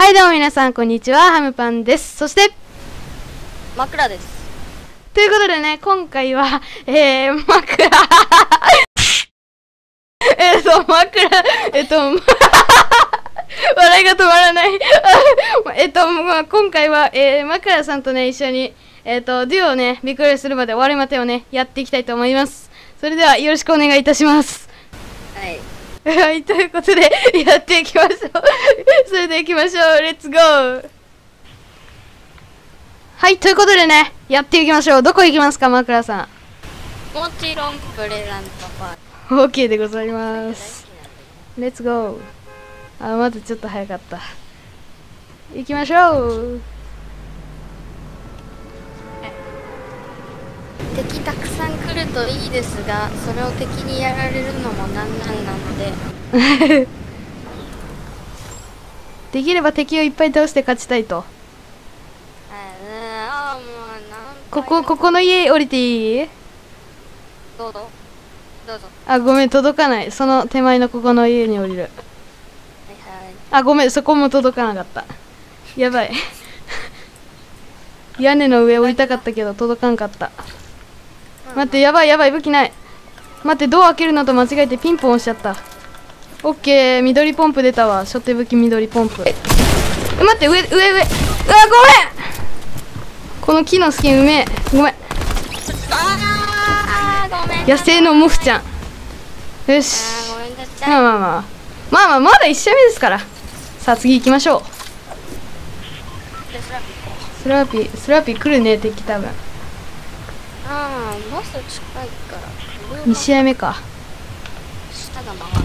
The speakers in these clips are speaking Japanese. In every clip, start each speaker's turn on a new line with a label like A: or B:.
A: はいどうも皆さんこんにちは、ハムパンです。そして
B: 枕です。
A: ということでね、今回は枕笑いが止まらない今回は、枕さんとね一緒にデュオをねビッグレーするまで終わりまでをねやっていきたいと思います。それではよろしくお願いいたします。
B: はい
A: はい、ということでやっていきましょうそれでは行きましょう。レッツゴー。はい、ということでねやっていきましょう。どこ行きますか、枕さ
B: もちろんプレゼントパ
A: ん。 OK でございます。レッツゴー。あ、まずちょっと早かった。行きましょう。
B: 敵たくさん来るといいですが、それを敵にやられるのもなんなんなので
A: できれば敵をいっぱい倒して勝ちたいと。ここの家降りていい？
B: どうぞどうぞ。
A: あ、ごめん、届かない。その手前のここの家に降りる。
B: はいはい。
A: あ、ごめん、そこも届かなかった。やばい屋根の上降りたかったけど届かんかった。待って、やばいやばい、武器ない。待って、ドア開けるのと間違えてピンポン押しちゃった。オッケー、緑ポンプ出たわ。初手武器緑ポンプ。待って、上。うわ、ごめん。この木のスキンうめえ。ごめん。
B: ごめん。
A: 野生のモフちゃん。よし。
B: ごめんなさい。
A: まだ1試合目ですから。さあ次行きましょう。スラーピー来るね、敵多分。
B: バス近いから
A: 2試合目か。
B: 下が曲がる。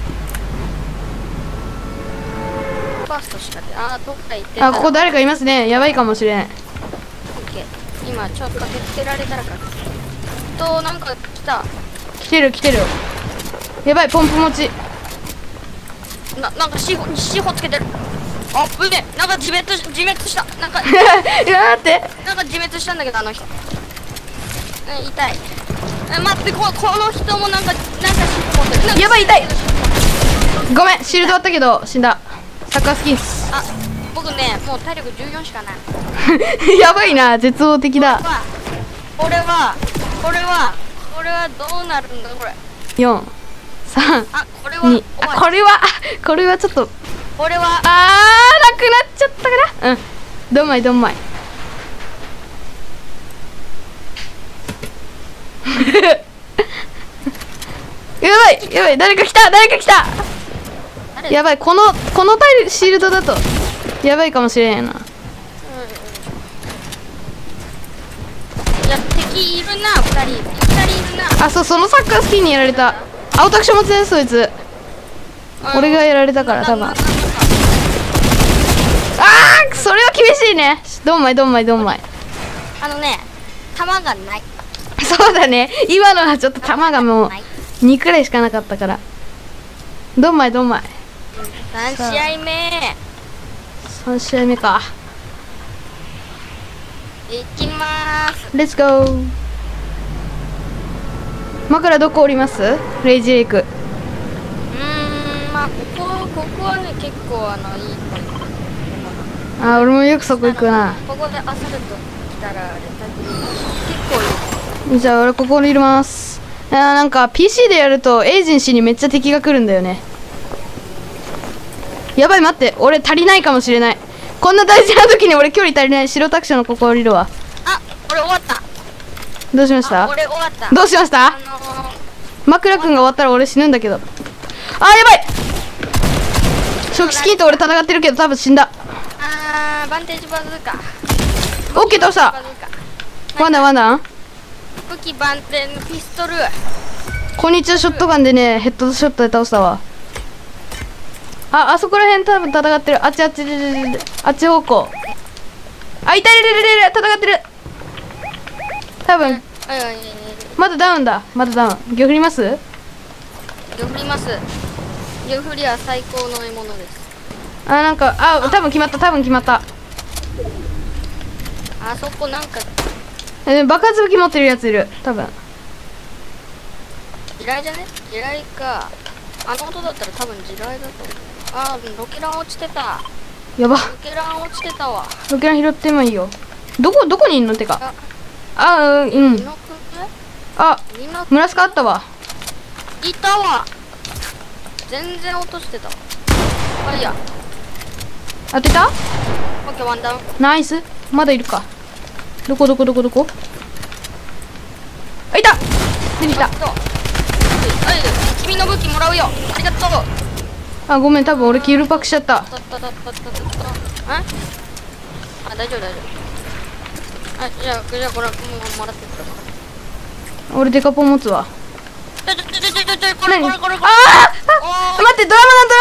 B: ファーストしかで、どっか行ってた。
A: あ、ここ誰かいますね。やばいかもしれん。
B: オッケー。今ちょっと駆けつけられたらか。なんか来た。
A: 来てる。やばい、ポンプ持ち。
B: なんか四歩つけてる。あ、ぶね、なんか自滅した。なんか
A: いや待って。
B: なんか自滅したんだけど、あの人。痛い。待って、この人もなんか尻尾持ってる。
A: やばい、痛い。ごめん、シールドあったけど死んだ。サッカースキンス。
B: あ、僕ね、もう体力14しかない。
A: やばいな、絶望的だ。
B: これはどうなるんだこれ。
A: 4、3、
B: これは
A: 2。これはちょっと。
B: これは
A: なくなっちゃったかな。どんまいやばい、誰か来た。やばい、このシールドだとやばいかもしれんやな。
B: いや、敵いるな。2人いるな。
A: あ、そのサッカースキンにやられた。青タクション持つね、そいつ。俺がやられたから多分。それは厳しいね。どんまい。
B: 弾がない。
A: そうだね、今のはちょっと弾がもう2くらいしかなかったから。どんまい。
B: 3試合目。
A: 3試合目か。
B: いきまーす。
A: レッツゴー。枕どこ降ります？レイジレイク。
B: ここはね、結構いい。
A: 俺もよくそこ行くな。
B: ここでアサルト来たら結構いい。
A: じゃあ俺ここにいます。なんか PC でやるとエージェンシーにめっちゃ敵が来るんだよね。やばい、待って、俺足りないかもしれない。こんな大事な時に俺距離足りない。白タクションのここ降りるわ。
B: 俺終わった。
A: どうしました？
B: 俺終わった。
A: どうしました？枕くんが終わったら俺死ぬんだけど。やばい。初期スキンと俺戦ってるけど多分死んだ。
B: バンテージバズーカ。
A: オッケー、倒した。ワンダン
B: 武器バンテンピストル。
A: こんにちは、ショットガンでねヘッドショットで倒したわ。あそこら辺多分戦ってる。あっち方向。いたい戦ってる。多分まだダウン。魚振ります？
B: 魚振りは最高の獲物です。
A: なんか多分決まった。
B: あそこなんか
A: 爆発武器持ってるやついる多分。
B: 地雷じゃね？地雷か。あの音だったら多分地雷だと思う。ロケラン落ちてた。
A: やば。
B: ロケラン落ちてたわ。
A: ロケラン拾ってもいいよ。どこにいんのってか。うん。
B: 二の
A: あ、
B: 二の
A: ムラスカあったわ。
B: いたわ。全然落としてたわ。あ、いいや。
A: 当てた？
B: オッケー、ワンダウン。
A: ナイス。まだいるか。どこあ、いた。出てきた。
B: はい、君の武器もらうよ。ありがとう。
A: あ、ごめん、多分俺キルパックしちゃった。
B: あ、大丈夫。あ、じゃあこれもらってくる。
A: 俺デカポン持つわ。
B: これ。
A: あー、
B: おー
A: 待って、ドラムだ。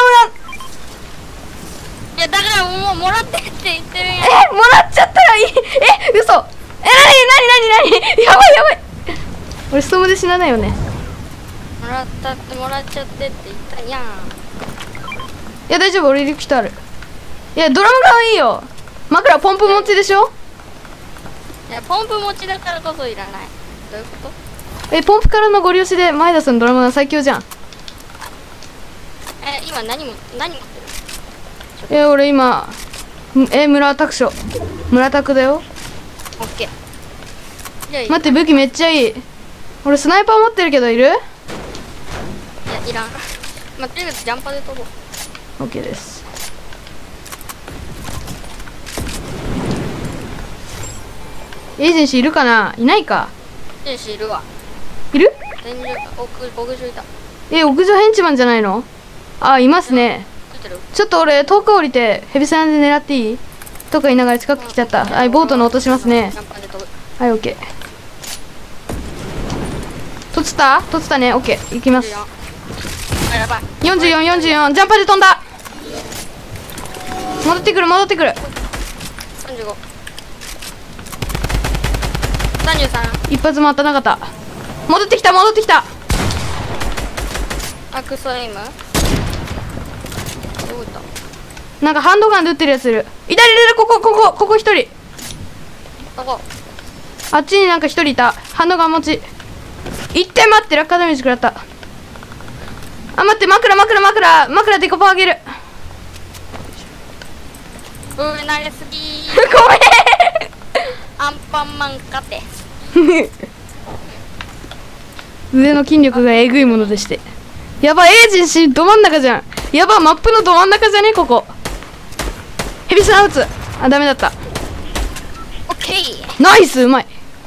B: いや、だからもうもらってって言ってるやん。
A: もらっちゃったらいい。嘘。なにやばい。俺ストームで死なないよね。
B: もらっちゃってって言ったやん。
A: いや、大丈夫、俺リクシトある。いや、ドラムガンいいよ。枕ポンプ持ちでしょ。
B: いや、ポンプ持ちだからこそいらない。どういうこと？
A: ポンプからのご利用しで前田さんのドラムガン最強じゃん。
B: 今何持ってる？
A: 俺今村拓所村拓だよ。
B: オッケー。じゃあ
A: 待って、武器めっちゃいい。俺スナイパー持ってるけどいる？
B: いや、いらん。まあ、とりあえずジャンパーで飛ぼう。
A: オッケーです。エージェンシーいるかな？いないか。
B: エージェンシーいるわ。
A: いる？
B: 天井、屋上いた。
A: 屋上ヘンチマンじゃないの？あ、いますね。
B: 出てる？
A: ちょっと俺遠く降りてヘビサンで狙っていい？とか言いながら近く来ちゃった。はい、ボートの音しますね。
B: ジャンパーで飛ぶ。
A: はい、オッケー。とつったね。オッケー、行きます。
B: あ、やばい。
A: 44、ジャンパーで飛んだ。戻ってくる。
B: 35。33。
A: 一発も当たらなかった。戻ってきた。
B: あ、クソエイム。どこ行った？
A: なんかハンドガンで撃ってるやついる。いた、ここ一人。
B: どこ？
A: あっちになんか一人いた。ハンドガン持ち。一点待って、落下ダメージ食らった。あ、待って、枕デコパーあげる。
B: 投げすぎー。
A: ごめん。
B: アンパンマン勝て。
A: 腕の筋力がえぐいものでして。やばい、エージェンシーど真ん中じゃん。やばい、マップのど真ん中じゃねここ。ヘビスナ打つ。あ、ダメだった。
B: オッケー。
A: ナイス、うまい。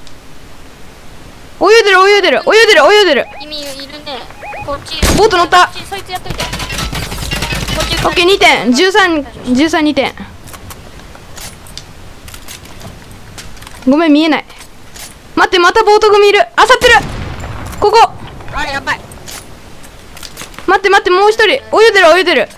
A: 泳いでる。
B: 君いるね。こっち。
A: ボート乗った。
B: そいつやっといて。
A: オッケー、2点。13、2点。ごめん、見えない。待って、またボート組いる。あさってる。ここ。
B: あれ、やばい。
A: 待って、もう一人。泳いでる。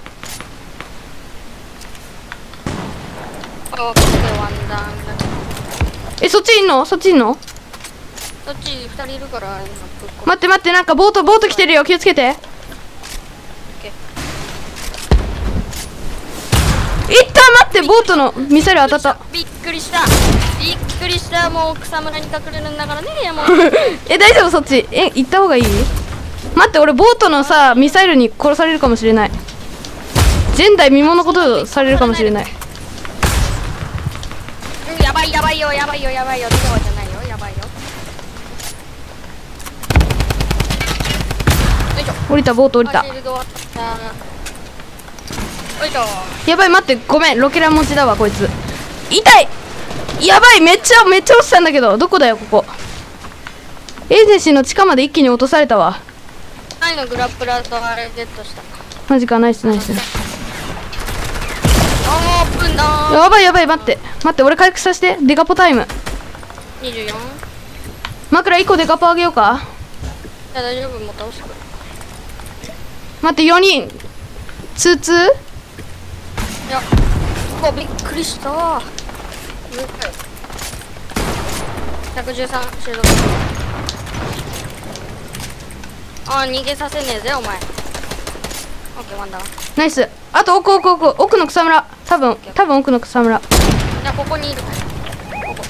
B: オッケー、ワンダウンだけど。
A: そっちいんの？
B: そっち2人いるから今ぶっこ
A: 待って、なんかボート来てるよ。気をつけて。いった。待って、ボートのミサイル当たった。
B: びっくりしたもう草むらに隠れるんだからね。もう
A: 大丈夫？そっち行った方がいい？待って、俺ボートのさミサイルに殺されるかもしれない。前代未聞のことされるかもしれない。
B: やばいよ。出川じゃないよ。やばいよ。よいしょ。
A: 降りた、ボート降りた。
B: シールド終わった。よいしょ。
A: やばい、待って、ごめん、ロケラン持ちだわこいつ。痛い。やばい、めっちゃ落ちたんだけど。どこだよここ。エージェンシーの地下まで一気に落とされたわ。
B: 何のグラップラーとあれゲットした。
A: マジか。ナイス。
B: オープンだー。
A: やばい、待って、俺回復させて。デカポタイム。
B: 24。
A: 枕1個デカポあげようか。
B: いや、大丈夫、もう倒してくる。
A: 待って、4人ツーツー。
B: いや、びっくりしたー。113シールド。逃げさせねえぜお前。オッケー、ワンダー。
A: ナイス。あと奥の草むら。多分奥の草むら。
B: いや、ここにいる。ここ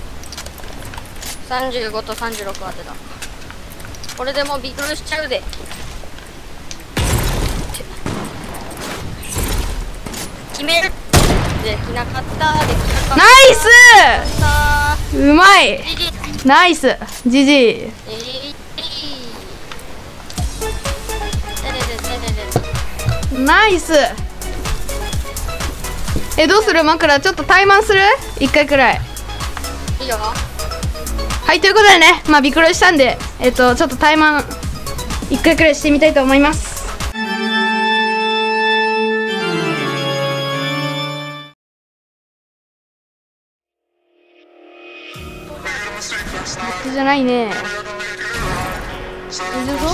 B: 35と36当てた。これでもうビックルしちゃうで。決める。 できなかった。できなかった。
A: ナイスうまいナイスジジイナイスどうする枕ちょっと怠慢する1回くらい
B: いいよ。
A: はいということでねまあビクロイしたんでちょっと怠慢1回くらいしてみたいと思います。じゃないね。大丈夫？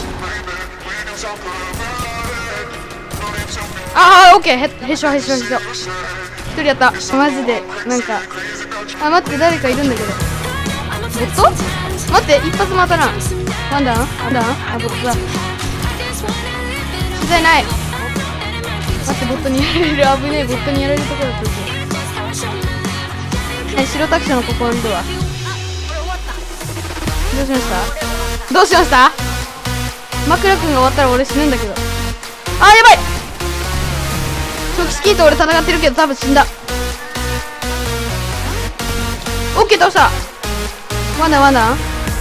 A: ああ、オッケー。へしょ。一人やった。マジでなんか待って誰かいるんだけど。ボット？待って一発も当たらん。ワンダン？あボットだ。機材ない。待ってボットにやられる危ねえボットにやられるところだった。白タクションのここにいるわ。どうしました枕くんが終わったら俺死ぬんだけど。あーやばいチョキスキーと俺戦ってるけど多分死んだ。オッケー倒した。ワンダン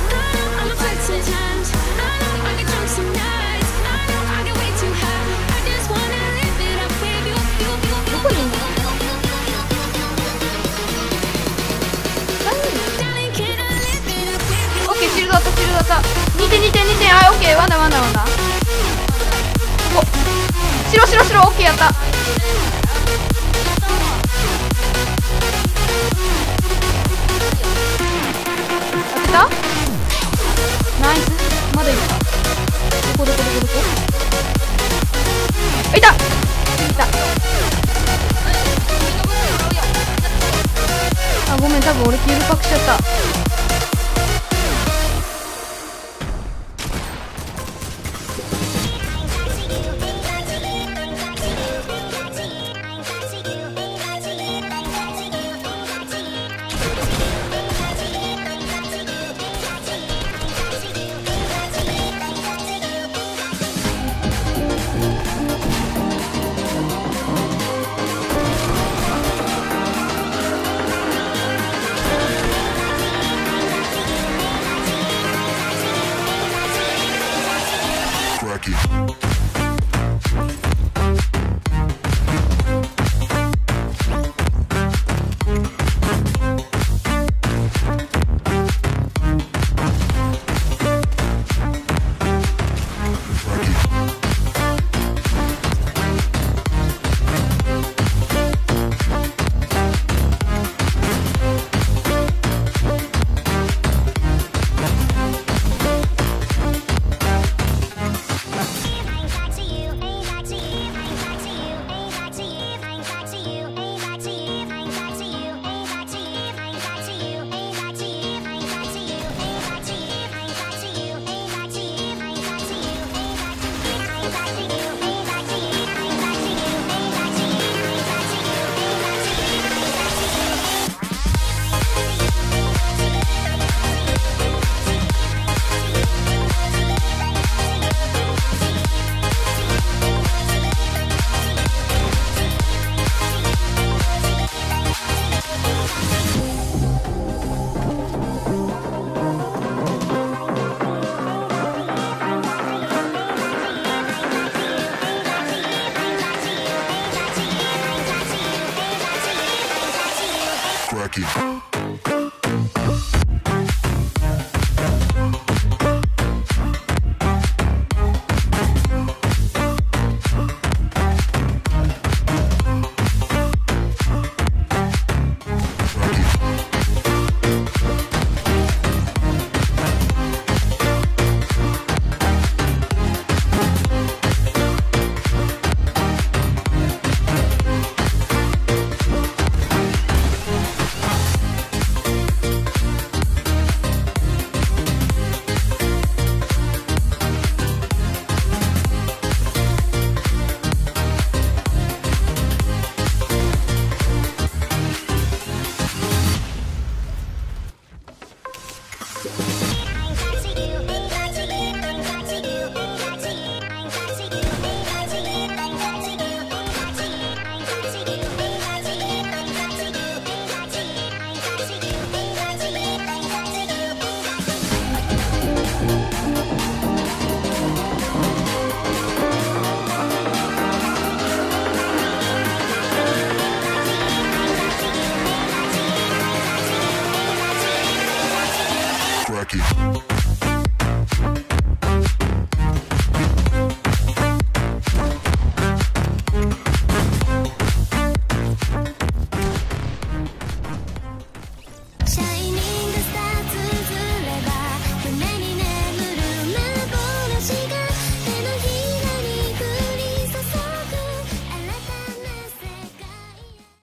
A: どこにいんの？シールドあった2点あオッケーワンダお白オッケーやった。当てたナイスまだいるか。どこいたあごめん多分俺キールパックしちゃった。